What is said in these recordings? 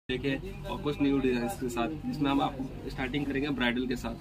देखे और कुछ न्यू डिजाइन के साथ, जिसमें हम आपको स्टार्टिंग करेंगे ब्राइडल के साथ।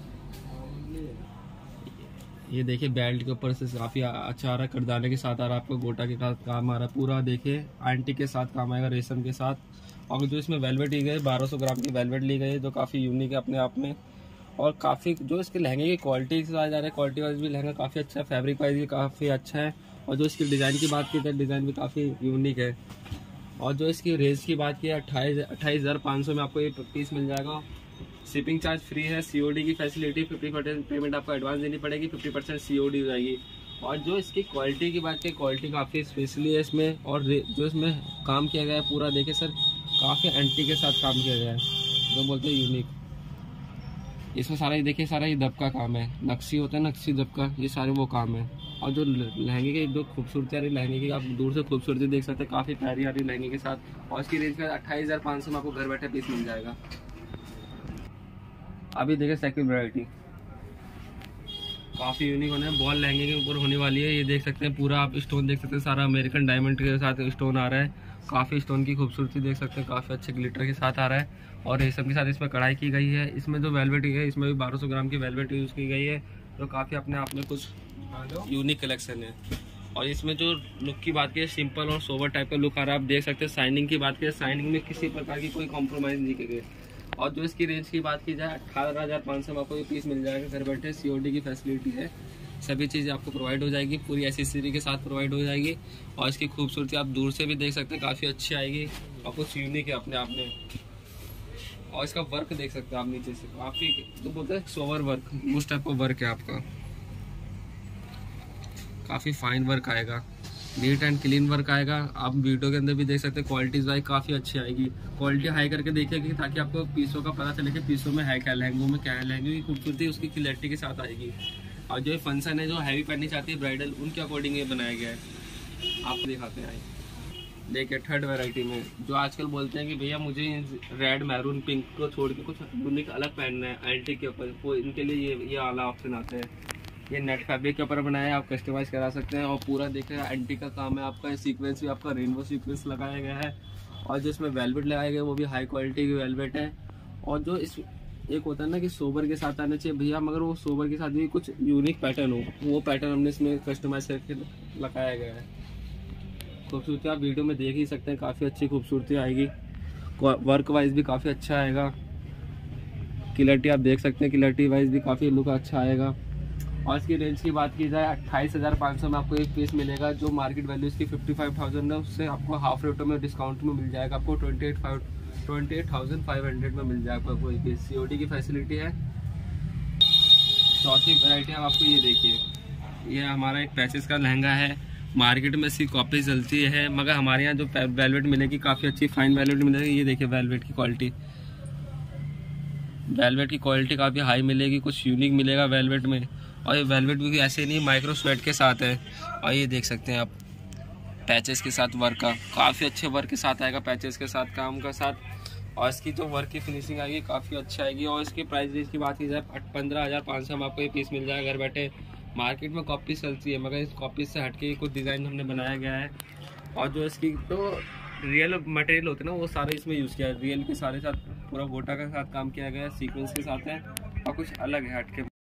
ये देखिए बेल्ट के ऊपर से काफी अच्छा आ रहा है, करदाने के साथ आ रहा है, आपको गोटा के साथ काम आ रहा है, पूरा देखिए आंटी के साथ काम आएगा, रेशम के साथ। और जो इसमें वेलवेट ली गई 1200 ग्राम की वेलवेट ली गई है, जो काफी यूनिक है अपने आप में। और काफी जो इसके लहंगे की क्वालिटी से आ जा रहा है, क्वालिटी वाइज भी लहंगा काफी अच्छा है, फैब्रिक वाइज भी काफी अच्छा है। और जो इसकी डिजाइन की बात की तो डिजाइन भी काफी यूनिक है। और जो इसकी रेंज की बात की 28,500 में आपको ये पीस मिल जाएगा। शिपिंग चार्ज फ्री है, सीओडी की फैसिलिटी, 50% पेमेंट आपको एडवांस देनी पड़ेगी, 50% सीओडी हो जाएगी। और जो इसकी क्वालिटी की बात की, क्वालिटी काफ़ी स्पेशली है इसमें। और जो इसमें काम किया गया है पूरा देखिए सर, काफ़ी एंटी के साथ काम किया गया है, जो बोलते हैं यूनिक। इसमें सारा ये देखिए, सारा ये दबका काम है, नक्शी होता है नक्शी दबका, ये सारे वो काम है। और जो लहंगे की जो खूबसूरती आ रही लहंगे की, आप दूर से खूबसूरती देख सकते हैं, काफ़ी प्यारी आ रही लहंगे के साथ। और इसकी रेंज का 28,500 में आपको घर बैठे पीस मिल जाएगा। अभी देखिए सेकंड वैरायटी काफ़ी यूनिक होने है, बॉल लहंगे के ऊपर होने वाली है। ये देख सकते हैं पूरा आप स्टोन देख सकते हैं, सारा अमेरिकन डायमंड के साथ स्टोन आ रहा है, काफ़ी स्टोन की खूबसूरती देख सकते हैं, काफ़ी अच्छे ग्लिटर के साथ आ रहा है। और रेशम के साथ इसमें कढ़ाई की गई है। इसमें जो वेलवेट है, इसमें भी 1200 ग्राम की वेलवेट यूज़ की गई है, जो काफ़ी अपने आप में कुछ यूनिक कलेक्शन है। और इसमें जो लुक की बात की, सिंपल और सोवर टाइप का लुक आ रहा है, आप देख सकते हैं। शाइनिंग की बात करें, शाइनिंग में किसी प्रकार की कोई कॉम्प्रोमाइज़ नहीं की गई। और जो इसकी रेंज की बात की जाए 18,500 में आपको ये पीस मिल जाएगा घर बैठे, सीओडी की फैसिलिटी है, सभी चीज़ें आपको प्रोवाइड हो जाएगी, पूरी एसेसरी के साथ प्रोवाइड हो जाएगी। और इसकी खूबसूरती आप दूर से भी देख सकते हैं, काफ़ी अच्छी आएगी और कुछ यूनिक है अपने आप में। और इसका वर्क देख सकते हैं आप नीचे से, काफ़ी तो बोलते हैं सोवर वर्क, उस टाइप का वर्क है आपका, काफ़ी फाइन वर्क आएगा, नीट एंड क्लीन वर्क आएगा। आप वीडियो के अंदर भी देख सकते हैं, क्वालिटी वाइज काफ़ी अच्छी आएगी। क्वालिटी हाई करके देखिएगी ताकि आपको पीसों का पता चले कि पीसों में है क्या, लहंगों में क्या है। लहंगे की खूबसूरती उसकी क्लैरिटी के साथ आएगी। और जो फंक्शन है, जो हैवी पहननी चाहती है ब्राइडल, उनके अकॉर्डिंग ये बनाया गया है। आपको दिखाते हैं, देखिए थर्ड वैरायटी में जो आजकल बोलते हैं कि भैया मुझे रेड मैरून पिंक को छोड़ के कुछ यूनिक अलग पहनना है एंटीक के ऊपर, वो इनके लिए ये वाला ऑप्शन आता है। ये नेट फैब्रिक के ऊपर बनाया है, आप कस्टमाइज करा सकते हैं। और पूरा देखें एंटीक का काम है आपका, सीक्वेंस भी आपका रेनबो सीक्वेंस लगाया गया है। और जो इसमें वेलवेट लगाया गया है, वो भी हाई क्वालिटी की वेलवेट है। और जो इस एक होता है ना कि सोबर के साथ आना चाहिए भैया, मगर वो सोबर के साथ भी कुछ यूनिक पैटर्न हो, वो पैटर्न हमने इसमें कस्टमाइज करके लगाया गया है। खूबसूरती आप वीडियो में देख ही सकते हैं, काफ़ी अच्छी खूबसूरती आएगी, वर्क वाइज भी काफ़ी अच्छा आएगा। क्लैरिटी आप देख सकते हैं, क्लैरिटी वाइज भी काफ़ी लुक अच्छा आएगा। और इसकी रेंज की बात की जाए 28,500 में आपको एक पीस मिलेगा, जो मार्केट वैल्यू इसकी 55,000 है, उससे आपको हाफ रेटों में डिस्काउंट में मिल जाएगा। आपको 28,500 में मिल जाएगा आपको एक पीस, सीओडी की फैसिलिटी है। चौथी वैरायटी आप आपको ये देखिए, ये हमारा एक पैचेस का लहंगा है, मार्केट में इसकी कॉपी चलती है, मगर हमारे यहाँ जो वेलवेट मिलेगी काफ़ी अच्छी फाइन वेलवेट मिलेगी। ये देखिए वेलवेट की क्वालिटी, वेलवेट की क्वालिटी काफ़ी हाई मिलेगी, कुछ यूनिक मिलेगा वेलवेट में। और ये वेलवेट भी ऐसे नहीं, माइक्रो स्वेट के साथ है। और ये देख सकते हैं आप पैचेस के साथ वर्क का, काफ़ी अच्छे वर्क के साथ आएगा, पैचेस के साथ काम का साथ। और इसकी जो वर्क की फिनिशिंग आएगी काफ़ी अच्छी आएगी। और इसकी प्राइस रेंज की बात की जाए 15,500 में आपको ये पीस मिल जाएगा घर बैठे। मार्केट में कॉपी चलती है, मगर इस कॉपी से हटके कुछ डिज़ाइन हमने बनाया गया है। और जो इसकी तो रियल मटेरियल होते हैं ना, वो सारे इसमें यूज़ किया है, रियल के सारे साथ पूरा गोटा के साथ काम किया गया है, सीक्वेंस के साथ है और कुछ अलग है हटके।